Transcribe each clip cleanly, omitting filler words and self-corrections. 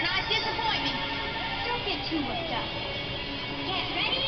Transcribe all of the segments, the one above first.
not disappoint me. Don't get too worked up. Get ready,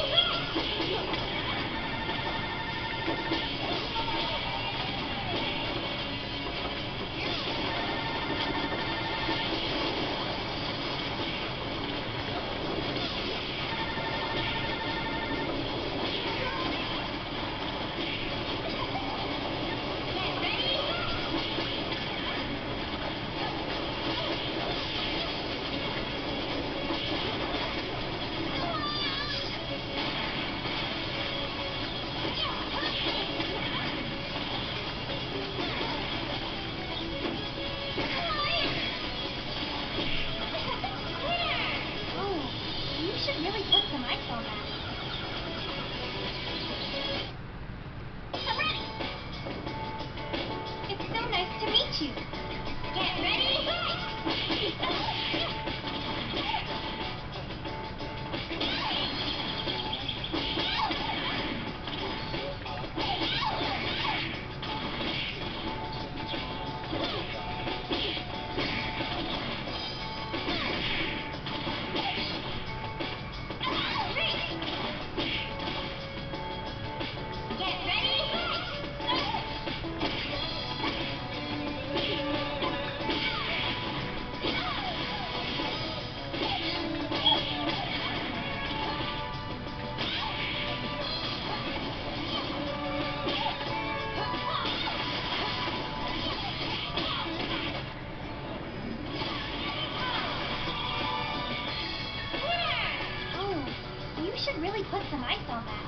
really put some ice on that. I'm ready. It's so nice to meet you. Get ready, fight! You should really put some ice on that.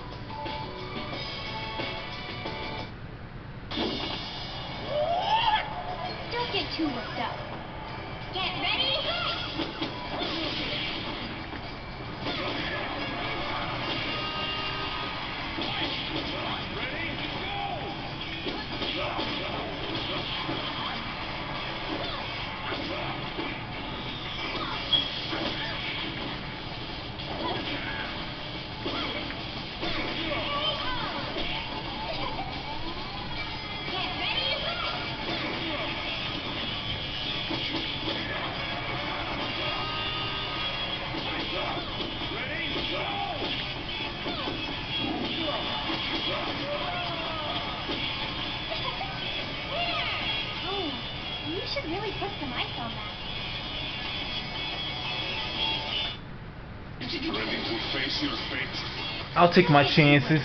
Don't get too worked up. Get ready, fight! You should really put some ice on that. Ready to face your fate? I'll take my chances.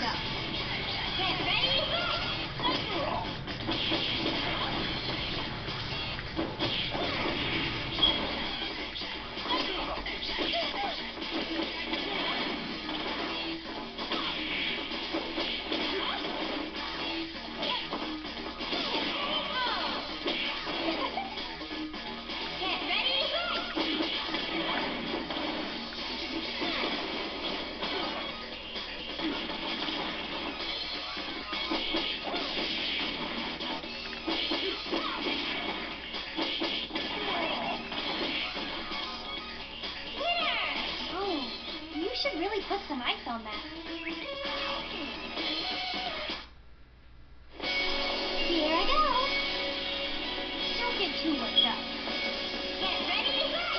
You should really put some ice on that. Here I go. Don't get too worked up. Get ready, fight!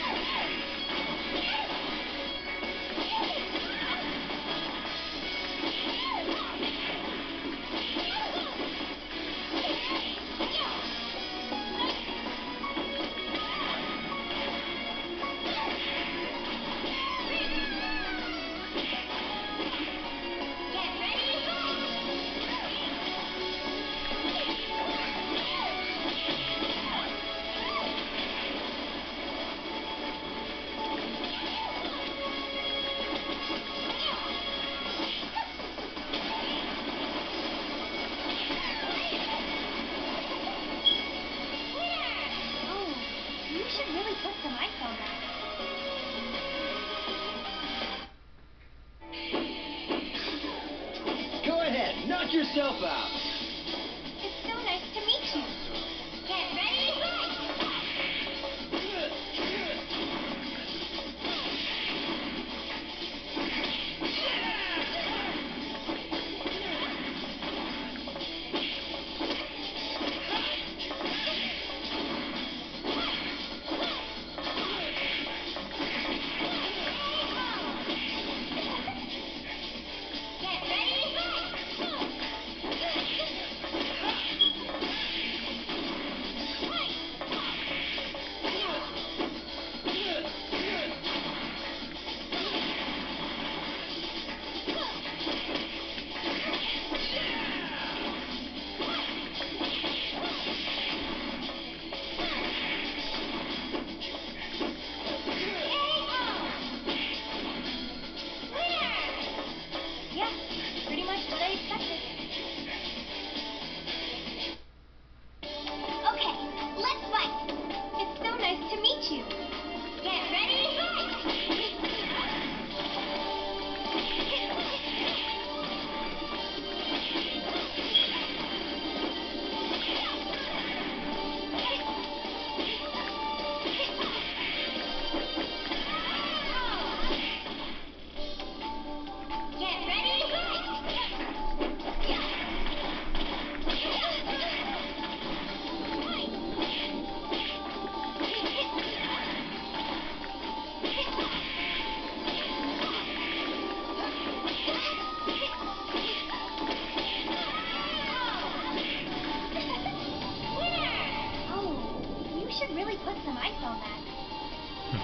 You should really put some ice on that. Go ahead, knock yourself out. It's so nice to meet you. Get ready, fight!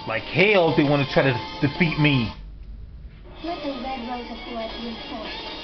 like hell if they want to try to defeat me. Let the Red Rose of Blood reinforce.